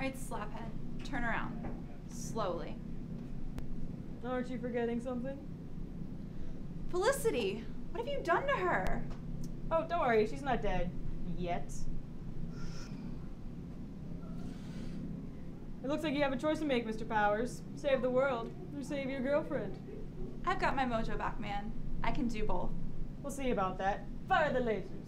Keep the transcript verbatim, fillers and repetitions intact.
Alright, slaphead. Turn around. Slowly. Aren't you forgetting something? Felicity! What have you done to her? Oh, don't worry. She's not dead. Yet. It looks like you have a choice to make, Mister Powers. Save the world, or save your girlfriend. I've got my mojo back, man. I can do both. We'll see about that. Fire the laser.